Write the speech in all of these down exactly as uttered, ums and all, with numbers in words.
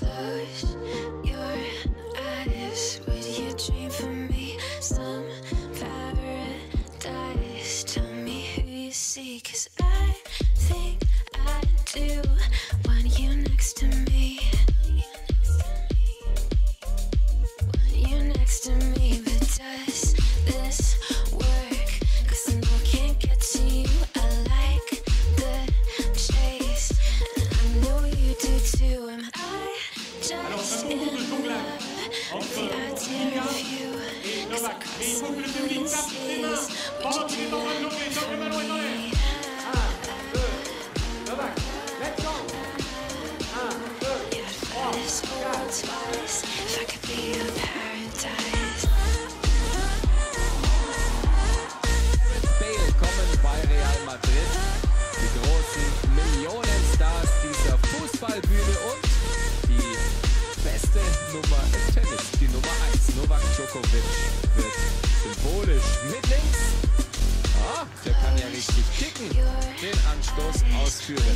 close your eyes, would you dream for me some paradise? Tell me who you see, 'cause I think I do want you next to me. Want you next to me, but does this work? 'Cause I know I can't get to you. I like the chase, and I know you do too. Am I just in love with the idea of you? 'Cause I got some pieces. Would you do that for me? This world twice, if I could be your paradise. Willkommen bei Real Madrid, die großen Millionenstars dieser Fußballbühne und die beste Nummer im Tennis, die Nummer eins, Novak Djokovic, wird symbolisch mit links. Ah, der kann ja richtig kicken, den Anstoß ausführen.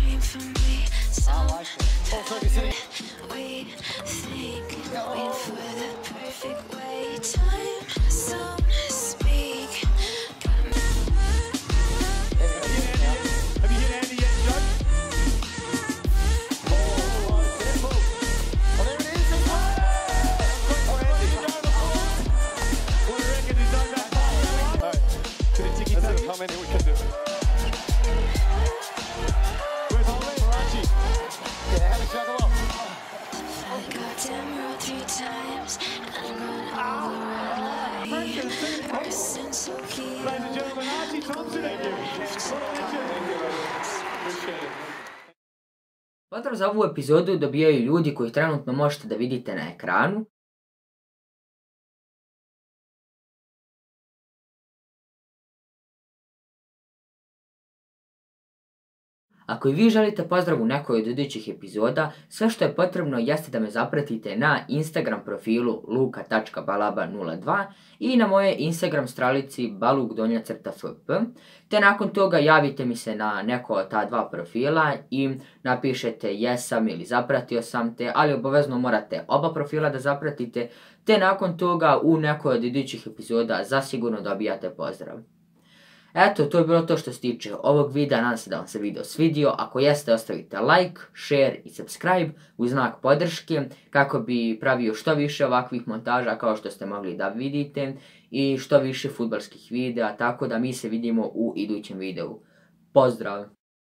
We think, wait for the perfect way. Time zone speak. Have you hit Andy yet, John? Oh, careful. Oh, there it is. Oh, Andy. What do you reckon? He's done that. All right. To the tiki taka. How many we can do? Where's Marachi? Yeah, have a shot of I got down road three times, and I'm going over a person so cute. Ladies and gentlemen, Archie Thompson. Thank you. Appreciate it. Pozdrav za ovu epizodu dobijaju ljudi koji trenutno možete da vidite na ekranu. Ako i vi želite pozdrav u nekoj od idućih epizoda, sve što je potrebno jeste da me zapratite na Instagram profilu luka tačka balaba nula dva i na moje Instagram stranici baluk donja crta f p, te nakon toga javite mi se na neko od ta dva profila i napišete jesam ili zapratio sam te, ali obavezno morate oba profila da zapratite, te nakon toga u nekoj od idućih epizoda zasigurno dobijate pozdrav. Eto, to je bilo to što se tiče ovog videa, nadam se da vam se video svidio. Ako jeste, ostavite like, share i subscribe u znak podrške kako bi pravio što više ovakvih montaža kao što ste mogli da vidite i što više fudbalskih videa, tako da mi se vidimo u idućem videu. Pozdrav!